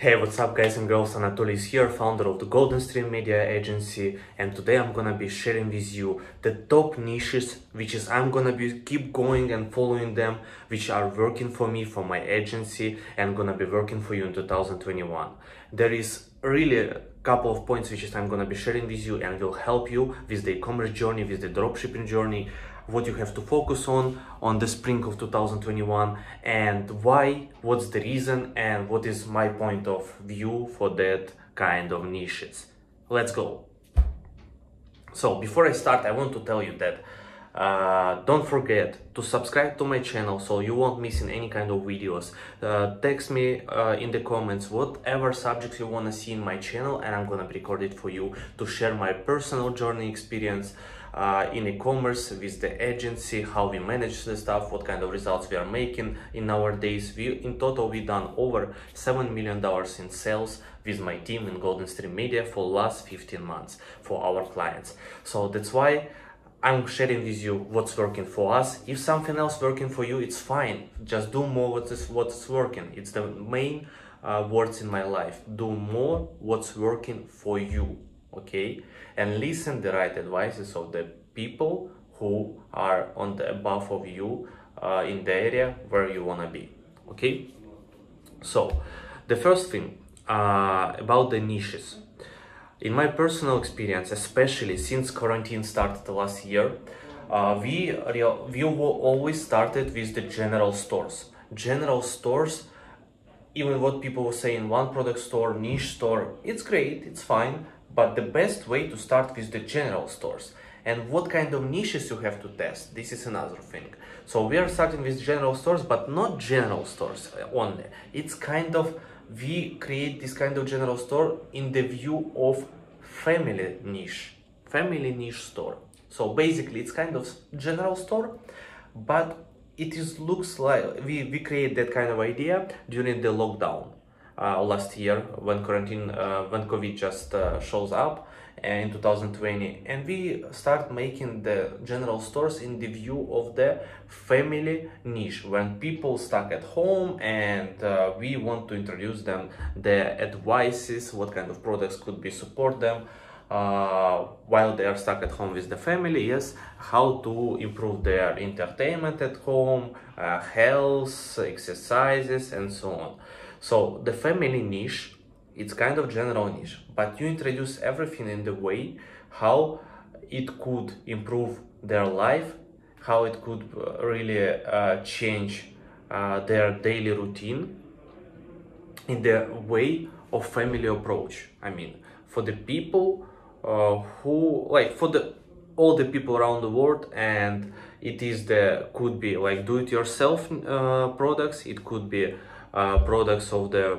Hey, what's up guys and girls, Anatoly is here, founder of the Golden Stream Media Agency, and today I'm gonna be sharing with you the top niches I'm gonna be keep going and following them, which are working for me, for my agency, and gonna be working for you in 2021. There is really a couple of points which I'm gonna be sharing with you and will help you with the e-commerce journey, with the dropshipping journey, what you have to focus on the spring of 2021, and why, what's the reason, and what is my point of view for that kind of niches. Let's go. So before I start, I want to tell you that don't forget to subscribe to my channel so you won't miss in any kind of videos. Text me in the comments whatever subjects you want to see in my channel, and I'm gonna record it for you to share my personal journey experience in e-commerce with the agency, how we manage the stuff, what kind of results we are making in our days. In total we done over $7 million in sales with my team in Golden Stream Media for last 15 months for our clients. So that's why I'm sharing with you what's working for us. If something else working for you, it's fine. Just do more what's working. It's the main words in my life. Do more what's working for you, okay? And listen the right advices of the people who are on the above of you in the area where you wanna be, okay? So the first thing about the niches. In my personal experience, especially since quarantine started last year, we always started with the general stores. General stores, even what people were saying, one product store, niche store, it's great, it's fine, but the best way to start with the general stores. And what kind of niches you have to test, this is another thing. So we are starting with general stores, but not general stores only. It's kind of, we create this kind of general store in the view of family niche store. So basically it's kind of general store, but it looks like we create that kind of idea during the lockdown last year when COVID just shows up in 2020, and we start making the general stores in the view of the family niche, when people stuck at home and we want to introduce them the advices, what kind of products could be support them while they are stuck at home with the family, yes, how to improve their entertainment at home, health, exercises, and so on. So the family niche, it's kind of general niche, but you introduce everything in the way how it could improve their life, how it could really change their daily routine in the way of family approach. I mean, for the people who, like, for all the people around the world, and it is could be like do-it-yourself products, it could be products of the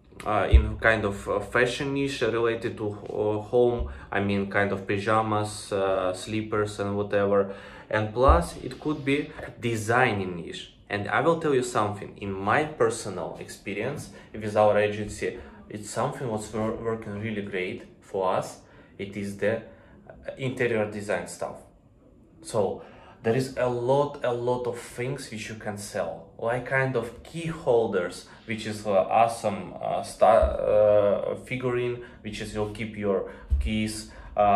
in kind of fashion niche related to home, I mean kind of pajamas, slippers and whatever, and plus it could be designing niche. And I will tell you something, in my personal experience with our agency, it's something what's working really great for us. It is the interior design stuff. So there is a lot of things which you can sell, like kind of key holders, which is awesome figurine, which is you'll keep your keys,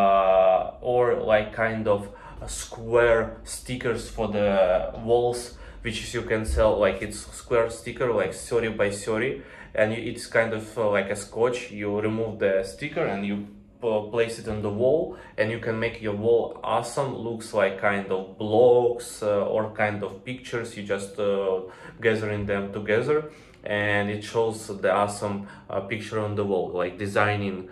or like kind of square stickers for the walls, which is you can sell, like it's square sticker, like 30 by 30, and it's kind of like a scotch. You remove the sticker and you place it on the wall, and you can make your wall awesome, looks like kind of blocks or kind of pictures. You just gathering them together, and it shows the awesome picture on the wall, like designing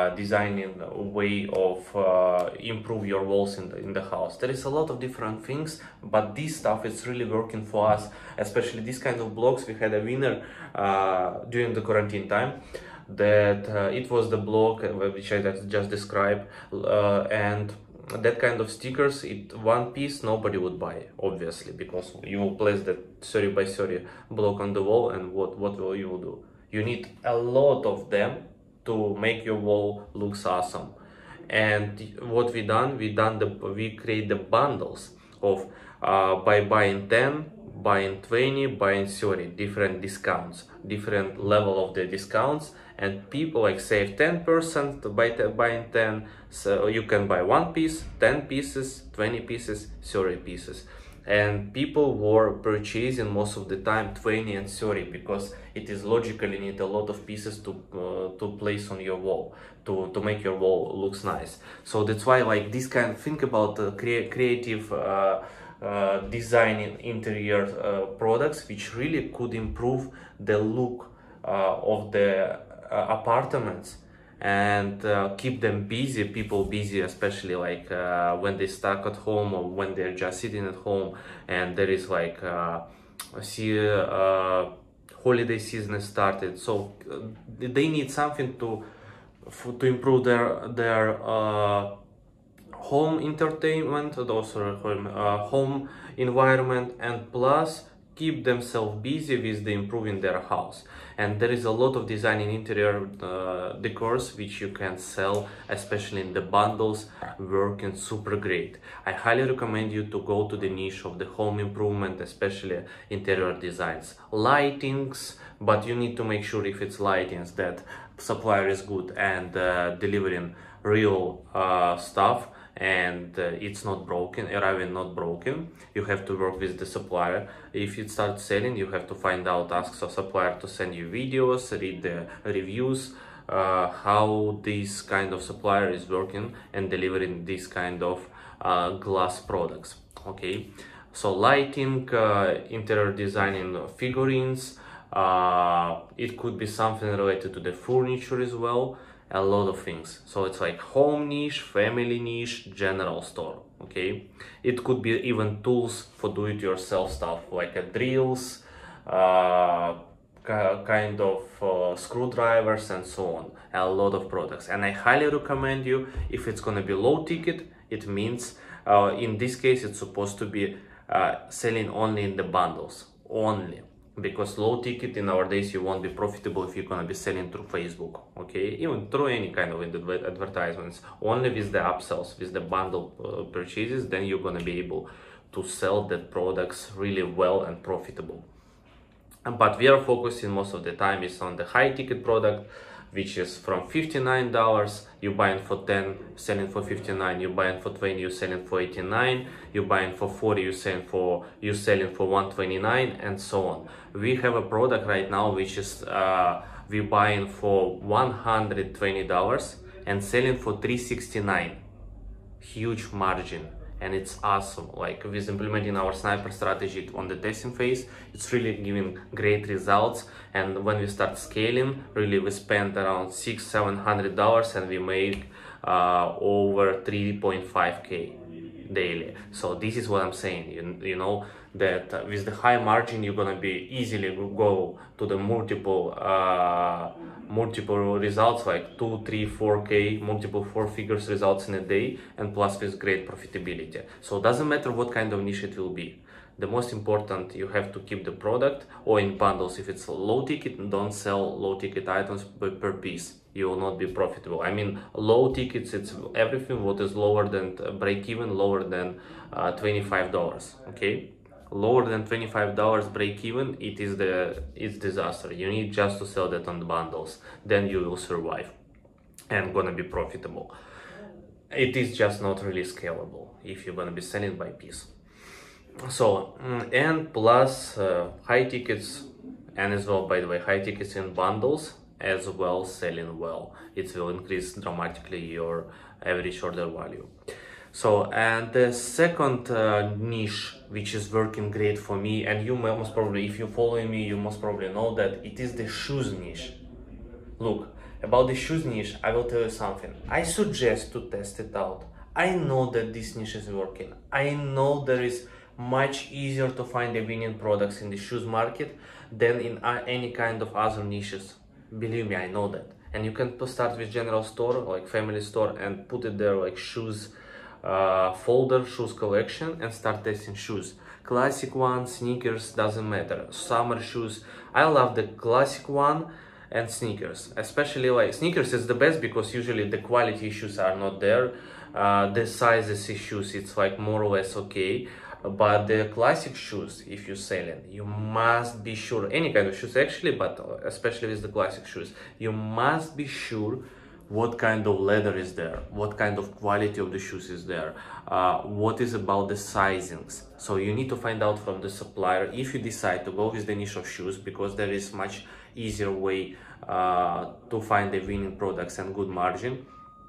a way of improve your walls in the house. There is a lot of different things, but this stuff is really working for us, especially this kind of blocks. We had a winner during the quarantine time, that it was the block which I just described, and that kind of stickers, one piece nobody would buy, obviously, because you will place that 30 by 30 block on the wall, and what will you do? You need a lot of them to make your wall looks awesome. And what we create the bundles of by buying 10, buying 20, buying 30, different discounts, different level of the discounts, and people like save 10% by buying 10. So you can buy one piece, 10 pieces, 20 pieces, 30 pieces. And people were purchasing most of the time 20 and 30 because it is logically need a lot of pieces to place on your wall, to make your wall looks nice. So that's why, like, this kind of, think about creative designing interior products which really could improve the look of the apartments and keep them busy, people busy, especially like when they stuck at home or when they're just sitting at home and there is like holiday season has started. So they need something to improve their home entertainment, also home environment, and plus keep themselves busy with the improving their house. And there is a lot of design in interior decors which you can sell, especially in the bundles, working super great. I highly recommend you to go to the niche of the home improvement, especially interior designs, lightings, but you need to make sure if it's lightings that supplier is good and delivering real stuff, and it's not broken, arriving not broken. You have to work with the supplier. If it starts selling, you have to find out, ask the supplier to send you videos, read the reviews, how this kind of supplier is working and delivering this kind of glass products. Okay, so lighting, interior designing, figurines, it could be something related to the furniture as well, a lot of things. So it's like home niche, family niche, general store. Okay, it could be even tools for do-it-yourself stuff like drills, kind of screwdrivers and so on, a lot of products. And I highly recommend you, if it's gonna be low ticket, it means in this case it's supposed to be selling only in the bundles only, because low ticket in nowadays you won't be profitable if you're gonna be selling through Facebook, okay, even through any kind of advertisements. Only with the upsells, with the bundle purchases, then you're gonna be able to sell the products really well and profitable. But we are focusing most of the time is on the high ticket product, which is from $59, you buying for 10, selling for 59, you buying for 20, you selling for 89, you buying for 40, you selling for 129, and so on. We have a product right now which is we buying for $120 and selling for $369. Huge margin. And it's awesome. Like, with implementing our sniper strategy on the testing phase, it's really giving great results. And when we start scaling, really we spent around $600-700 and we make over 3.5K daily. So this is what I'm saying, you know, that with the high margin you're gonna be easily go to the multiple results, like 2, 3, 4K, multiple 4 figures results in a day, and plus with great profitability. So it doesn't matter what kind of niche it will be. The most important, you have to keep the product, or in bundles. If it's low ticket, don't sell low ticket items per piece. You will not be profitable. I mean, low tickets, it's everything what is lower than break even, lower than $25. Okay, lower than $25 break even, it's disaster. You need just to sell that on the bundles, then you will survive and gonna be profitable. It is just not really scalable if you're gonna be selling by piece. So and plus high tickets, and as well, by the way, high tickets in bundles as well selling well. It will increase dramatically your average order value. So, and the second niche which is working great for me, and you most probably, if you're following me, you most probably know that it is the shoes niche. Look, about the shoes niche, I will tell you something. I suggest to test it out. I know that this niche is working. I know there is much easier to find the winning products in the shoes market than in any kind of other niches. Believe me, I know that. And you can start with general store, like family store, and put it there like shoes folder, shoes collection, and start testing shoes. Classic one, sneakers, doesn't matter. Summer shoes, I love the classic one, and sneakers. Especially like sneakers is the best because usually the quality issues are not there. The sizes issues, it's like more or less okay. But the classic shoes, if you're selling, you must be sure, any kind of shoes actually, but especially with the classic shoes, you must be sure what kind of leather is there, what kind of quality of the shoes is there, what is about the sizings. So you need to find out from the supplier if you decide to go with the niche of shoes, because there is much easier way to find the winning products and good margin.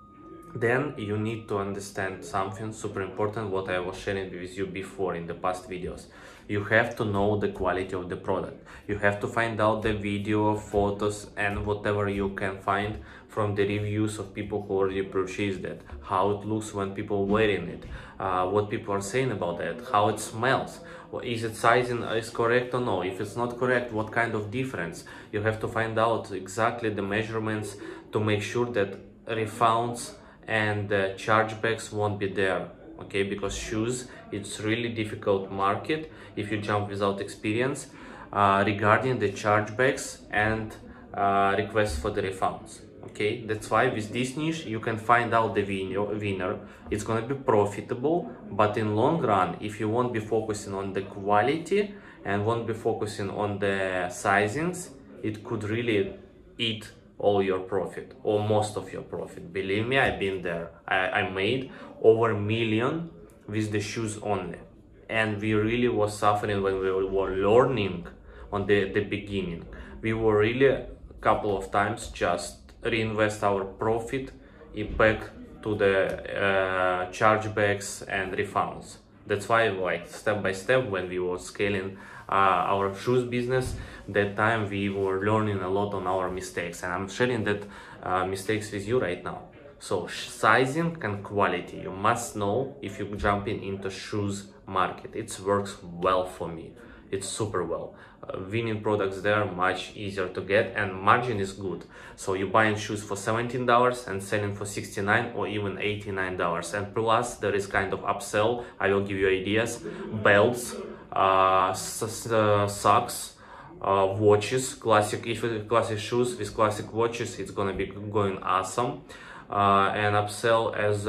Then you need to understand something super important, what I was sharing with you before in the past videos. You have to know the quality of the product. You have to find out the video, photos, and whatever you can find from the reviews of people who already purchased it, how it looks when people wearing it, what people are saying about it, how it smells, is it sizing is correct or no, if it's not correct, what kind of difference. You have to find out exactly the measurements to make sure that refunds and chargebacks won't be there, okay? Because shoes, it's really difficult market if you jump without experience regarding the chargebacks and requests for the refunds, okay? That's why with this niche you can find out the winner. It's gonna be profitable, but in long run, if you won't be focusing on the quality and won't be focusing on the sizings, it could really eat all your profit or most of your profit. Believe me, I've been there. I made over $1 million with the shoes only, and we really was suffering when we were learning on the beginning. We were really a couple of times just reinvest our profit back to the chargebacks and refunds. That's why, like, step by step, when we were scaling our shoes business, that time we were learning a lot on our mistakes, and I'm sharing that mistakes with you right now. So sizing and quality, you must know if you're jumping into shoes market. It works well for me. It's super well. Winning products there much easier to get, and margin is good. So you buying shoes for $17 and selling for $69 or even $89, and plus there is kind of upsell. I will give you ideas: belts, socks, watches, classic. If it's classic shoes with classic watches, it's gonna be going awesome. And upsell as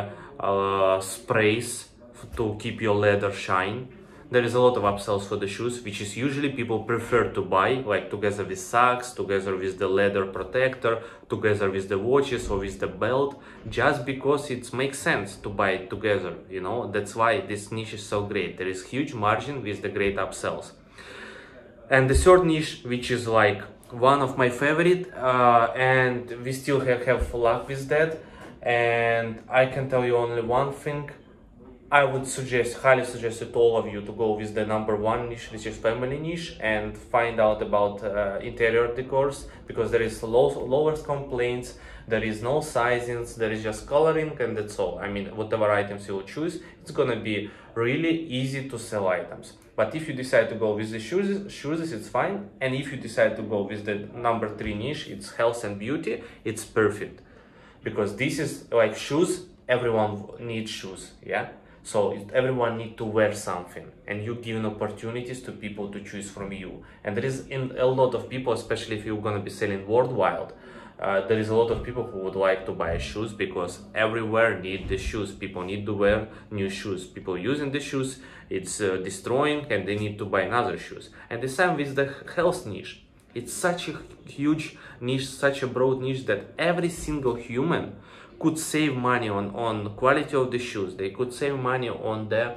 sprays to keep your leather shine. There is a lot of upsells for the shoes, which is usually people prefer to buy, like together with socks, together with the leather protector, together with the watches or with the belt, just because it makes sense to buy it together, you know. That's why this niche is so great. There is huge margin with the great upsells. And the third niche, which is like one of my favorite, and we still have luck with that, and I can tell you only one thing. I would highly suggest to all of you to go with the number one niche, which is family niche, and find out about interior decors, because there is lowest complaints, there is no sizings, there is just coloring, and that's all. I mean, whatever items you will choose, it's gonna be really easy to sell items. But if you decide to go with the shoes, it's fine. And if you decide to go with the number 3 niche, it's health and beauty, it's perfect. Because this is like shoes, everyone needs shoes, yeah? So everyone needs to wear something, and you give opportunities to people to choose from you. And there is a lot of people, especially if you're gonna be selling worldwide, there is a lot of people who would like to buy shoes, because everywhere need the shoes. People need to wear new shoes. People using the shoes, it's destroying, and they need to buy another shoes. And the same with the health niche. It's such a huge niche, such a broad niche, that every single human could save money on quality of the shoes. They could save money on the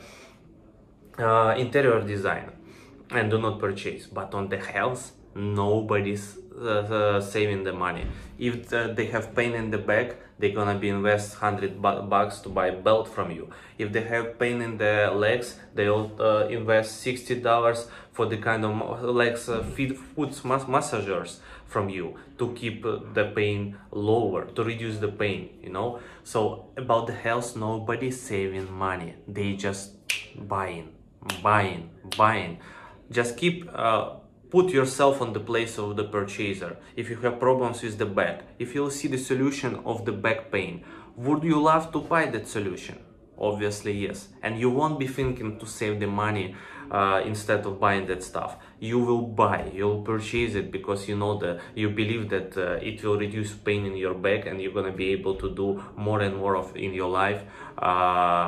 interior design and do not purchase. But on the health, nobody's saving the money. If they have pain in the back, they're gonna be invest $100 to buy a belt from you. If they have pain in the legs, they'll invest $60 for the kind of legs foot massagers from you to keep the pain lower, to reduce the pain, you know. So about the health, nobody's saving money. They just buying. Just keep put yourself on the place of the purchaser. If you have problems with the back, if you'll see the solution of the back pain, would you love to buy that solution? Obviously yes. And you won't be thinking to save the money instead of buying that stuff. You will buy, you'll purchase it, because you know that you believe that it will reduce pain in your back, and you're gonna be able to do more and more of in your life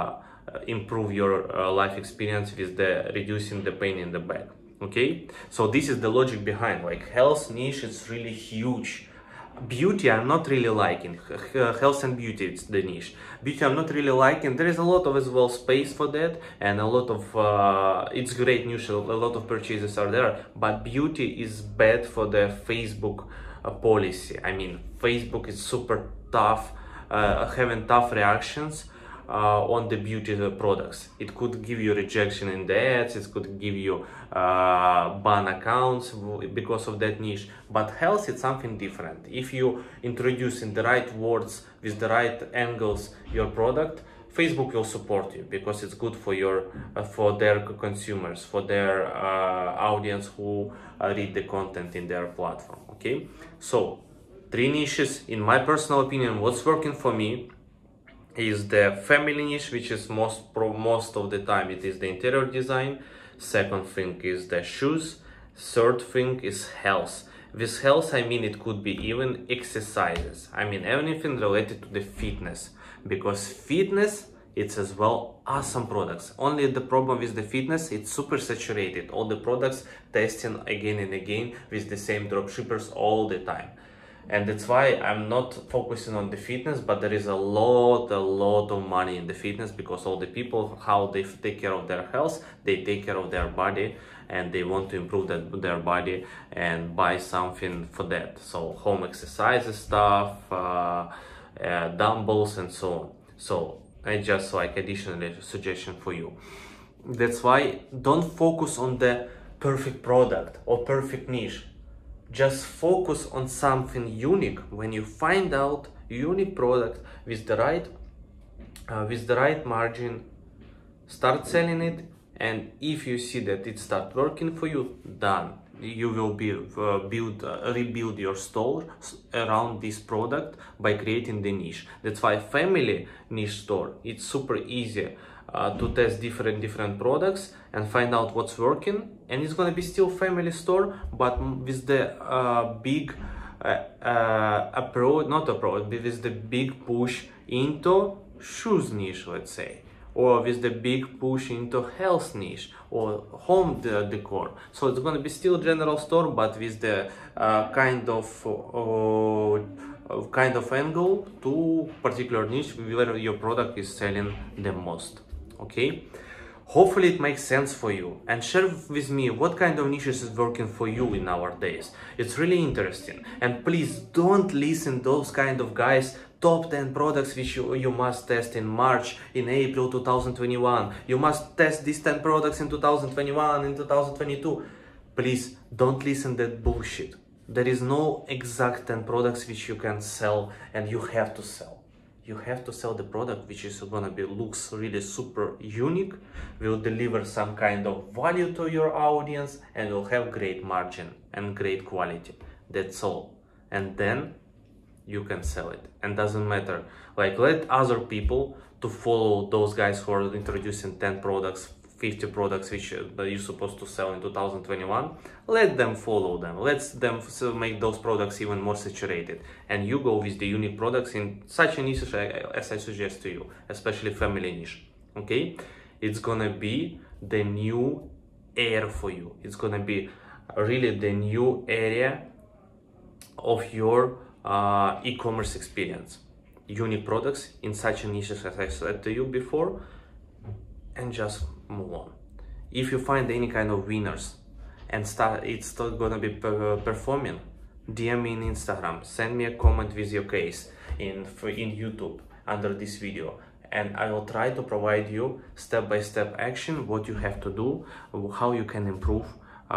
improve your life experience with the reducing the pain in the back. Okay, so this is the logic behind. Like health niche is really huge. Beauty I'm not really liking. Health and beauty, it's the niche. Beauty I'm not really liking. There is a lot of as well space for that, and a lot of it's great niche. A lot of purchases are there, but beauty is bad for the Facebook policy. I mean, Facebook is super tough, having tough reactions on the beauty products. It could give you rejection in the ads, it could give you ban accounts because of that niche. But health is something different. If you introduce in the right words with the right angles your product, Facebook will support you because it's good for your for their consumers, for their audience who read the content in their platform. Okay, so 3 niches in my personal opinion. What's working for me is the family niche, which is most of the time it is the interior design. Second thing is the shoes. Third thing is health. With health I mean it could be even exercises. I mean anything related to the fitness, because fitness it's as well awesome products. Only the problem with the fitness, it's super saturated. All the products testing again and again with the same dropshippers all the time. And that's why I'm not focusing on the fitness, but there is a lot of money in the fitness, because all the people, how they take care of their health, they take care of their body, and they want to improve their body and buy something for that. So home exercises stuff, dumbbells and so on. So I just like additional suggestion for you. That's why don't focus on the perfect product or perfect niche. Just focus on something unique. When you find out unique product with the right margin, start selling it, and if you see that it start working for you, done. You will be rebuild your store around this product by creating the niche. That's why family niche store, it's super easy to test different products and find out what's working, and it's gonna be still family store, but with the big with the big push into shoes niche, let's say, or with the big push into health niche or home decor. So it's gonna be still general store, but with the kind of angle to particular niche where your product is selling the most. Okay, hopefully it makes sense for you, and share with me what kind of niches is working for you in nowadays. It's really interesting. And please don't listen those kind of guys, top 10 products which you must test in March, in April 2021. You must test these 10 products in 2021, in 2022. Please don't listen to that bullshit. There is no exact 10 products which you can sell and you have to sell. You have to sell the product which is gonna be looks really super unique, will deliver some kind of value to your audience, and will have great margin and great quality. That's all. And then you can sell it. And doesn't matter. Like, let other people to follow those guys who are introducing 10 products, 50 products which you're supposed to sell in 2021. Let them follow them. Let them make those products even more saturated. And you go with the unique products in such a niche as I suggest to you, especially family niche. Okay? It's gonna be the new air for you. It's gonna be really the new area of your e-commerce experience. Unique products in such a niche as I said to you before, and just move on. If you find any kind of winners and it's still gonna be performing, DM me in Instagram, send me a comment with your case in YouTube under this video, and I will try to provide you step-by-step action, what you have to do, how you can improve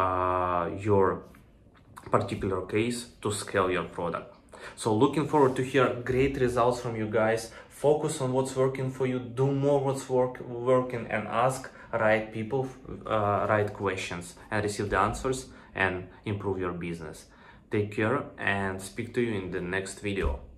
your particular case to scale your product. So looking forward to hear great results from you guys. Focus on what's working for you, do more what's working, and ask right people right questions and receive the answers and improve your business. Take care and speak to you in the next video.